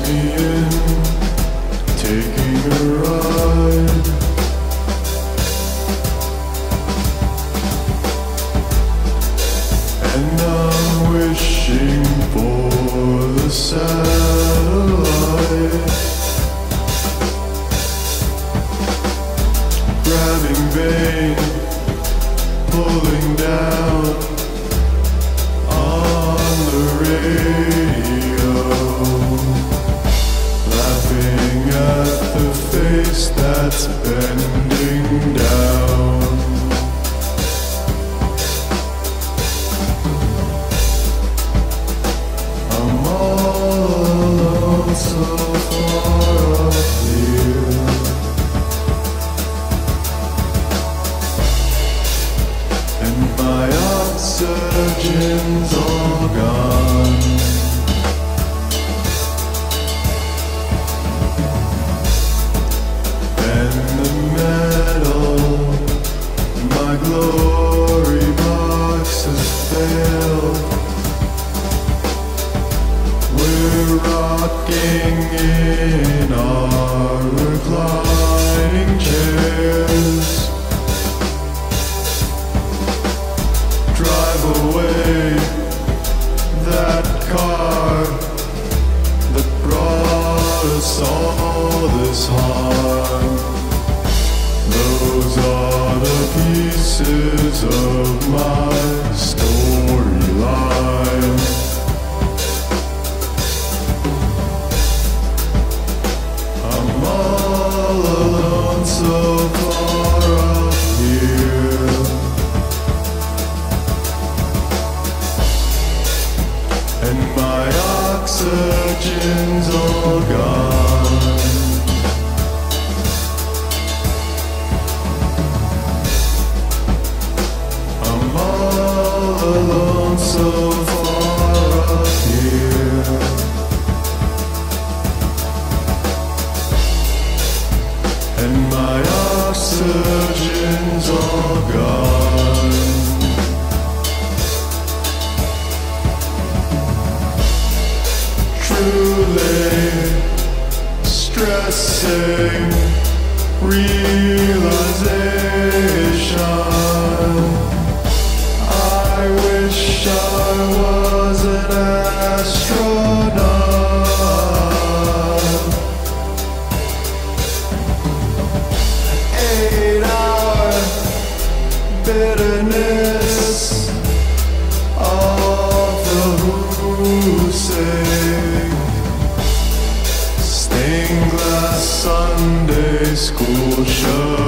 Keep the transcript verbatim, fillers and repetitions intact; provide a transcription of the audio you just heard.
me in, taking a ride. And I'm wishing for the satellite, grabbing vein, pulling down on the radio, laughing at the face that's bending down. I'm all alone so far up here, and my oxygen's all gone. And the metal, my glory box has failed. We're rocking in our reclining chairs. Drive away that car that brought us all this harm. Those are the pieces of my storyline. I'm all alone so far up here, and my oxygen's all gone. I'm all alone so far up here, and my oxygen's all gone. Truly stressing realization. I wish I was an astronaut. Eight hour bitterness of the who's sake. Stained glass Sunday school show.